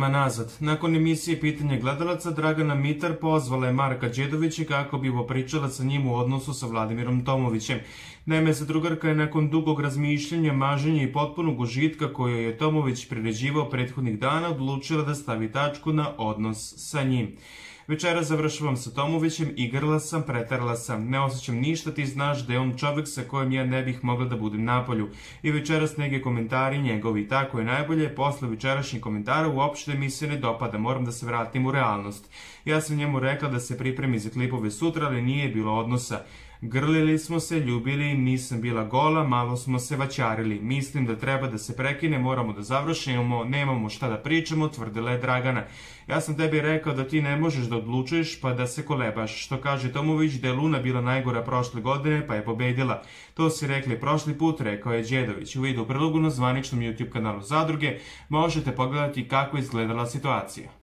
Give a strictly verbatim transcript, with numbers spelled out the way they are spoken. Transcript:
godinama nazad. Nakon emisije Pitanje gledalaca, Dragana Mitar pozvala je Marka Đedovića kako bi popričala sa njim u odnosu sa Vladimirom Tomovićem. Naime, zadrugarka je nakon dugog razmišljanja, maženja i potpunog užitka koju je Tomović priređivao prethodnih dana odlučila da stavi tačku na odnos sa njim. Večera završavam sa Tomovićem, igrala sam, pretarala sam, ne osjećam ništa, ti znaš da je on čovek sa kojim ja ne bih mogla da budem napolju. I večeras nege komentari njegovi, tako je najbolje, posle večerašnjih komentara uopšte mi se ne dopada, moram da se vratim u realnost. Ja sam njemu rekla da se pripremi za klipove sutra, ali nije bilo odnosa. Grlili smo se, ljubili, nisam bila gola, malo smo se vaćarili. Mislim da treba da se prekine, moramo da završimo, nemamo šta da pričamo, tvrdila je Dragana. Ja sam tebi rekao da ti ne možeš da odlučuješ pa da se kolebaš. Što kaže Tomović da je Luna bila najgora prošle godine pa je pobedila. To si rekli prošli put, rekao je Đedović. U vidu prilogu na zvaničnom YouTube kanalu Zadruge možete pogledati kako je izgledala situacija.